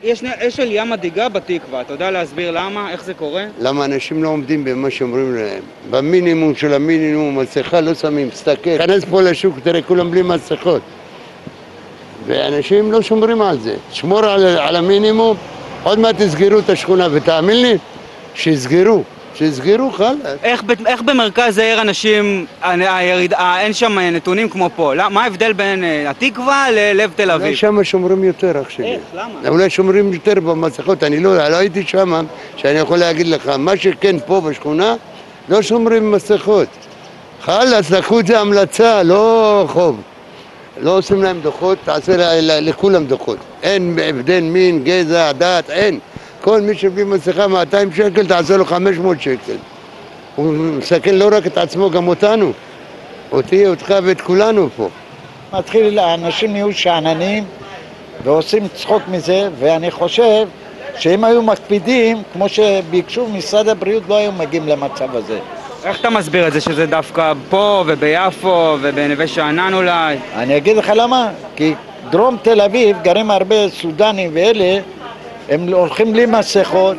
יש עלייה מדאיגה בתקווה, אתה יודע להסביר למה? איך זה קורה? למה אנשים לא עומדים במה שאומרים להם? במינימום של המינימום, מסכה לא שמים, תסתכל. כנס פה לשוק, תראה, כולם בלי מסכות. ואנשים לא שומרים על זה. שמור על המינימום, עוד מעט תסגרו את השכונה, ותאמין לי, שיסגרו חלק. איך במרכז העיר אנשים, אין שם נתונים כמו פה? מה ההבדל בין התקווה ללב תל אביב? אולי שם שומרים יותר, אח שלי. איך? למה? אולי שומרים יותר במסכות, אני לא הייתי שם, שאני יכול להגיד לך, מה שכן פה בשכונה, לא שומרים מסכות. חלאס, לקחו את זה המלצה, לא חוב. לא עושים להם דוחות, תעשה לכולם דוחות. אין הבדל מין, גזע, דת, אין. כל מי שבלי מסכה 200 שקל, תעשה לו 500 שקל. הוא מסכן לא רק את עצמו, גם אותנו. אותי, אותך ואת כולנו פה. מתחיל, האנשים נהיו שאננים ועושים צחוק מזה, ואני חושב שאם היו מקפידים, כמו שביקשו משרד הבריאות, לא היו מגיעים למצב הזה. איך אתה מסביר את זה שזה דווקא פה וביפו ובנווה שאנן אולי? אני אגיד לך למה, כי דרום תל אביב גרים הרבה סודנים ואלה, הם הולכים בלי מסכות,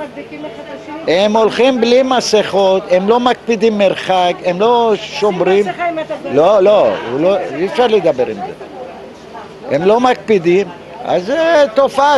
הם לא מקפידים מרחק, הם לא שומרים. לא, אי אפשר לדבר עם זה. הם לא מקפידים, אז זו תופעה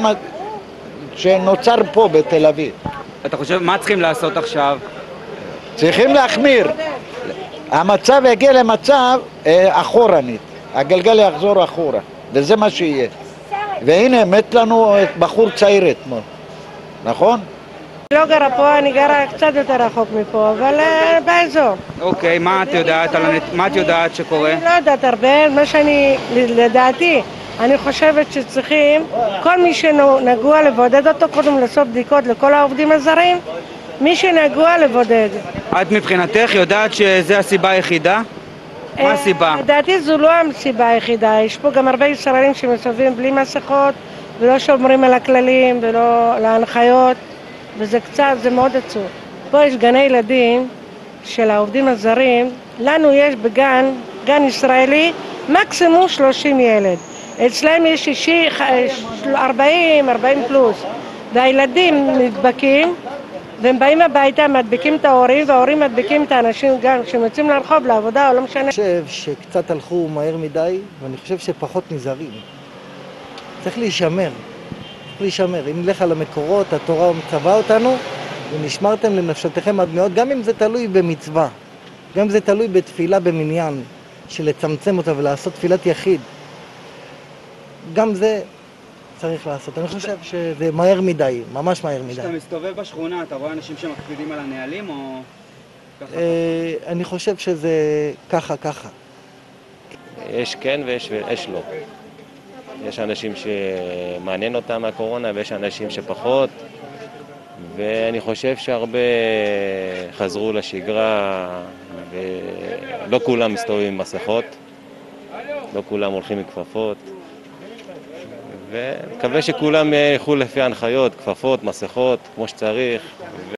שנוצר פה בתל אביב. אתה חושב, מה צריכים לעשות עכשיו? צריכים להחמיר. המצב יגיע למצב אחורנית, הגלגל יחזור אחורה, וזה מה שיהיה. והנה, מת לנו בחור צעיר אתמול, נכון? לא גרה פה, אני גרה קצת יותר רחוק מפה, אבל באזור. אוקיי, מה את יודעת שקורה? אני לא יודעת הרבה, לדעתי, אני חושבת שצריכים, כל מי שנגוע לבודד אותו, קודם לעשות בדיקות לכל העובדים הזרים, מי שנגוע לבודד. את מבחינתך יודעת שזו הסיבה היחידה? מה הסיבה? לדעתי זו לא הסיבה היחידה, יש פה גם הרבה ישראלים שמסתובבים בלי מסכות ולא שומרים על הכללים ולא על ההנחיות, וזה מאוד עצוב. פה יש גני ילדים של העובדים הזרים, לנו יש גן ישראלי, מקסימום 30 ילד. אצלם יש 40 פלוס, והילדים נדבקים, והם באים הביתה, מדביקים את ההורים, וההורים מדביקים את האנשים גם כשהם יוצאים לרחוב, לעבודה או לא משנה. אני חושב שקצת הלכו מהר מדי, ואני חושב שפחות נזהרים. צריך להישמר. אם נלך על המקורות, התורה מצווה אותנו, ונשמרתם לנפשתכם עד מאוד, גם אם זה תלוי במצווה, גם אם זה תלוי בתפילה במניין, של לצמצם אותה ולעשות תפילת יחיד. גם זה צריך לעשות. אני חושב שזה מהר מדי, ממש מהר מדי. כשאתה מסתובב בשכונה, אתה רואה אנשים שמקפידים על הנהלים או ככה? אני חושב שזה ככה. יש כן ויש לא. יש אנשים שמעניין אותם מהקורונה ויש אנשים שפחות, ואני חושב שהרבה חזרו לשגרה ולא כולם מסתובבים עם מסכות, לא כולם הולכים עם כפפות, ומקווה שכולם ילכו לפי ההנחיות, כפפות, מסכות, כמו שצריך.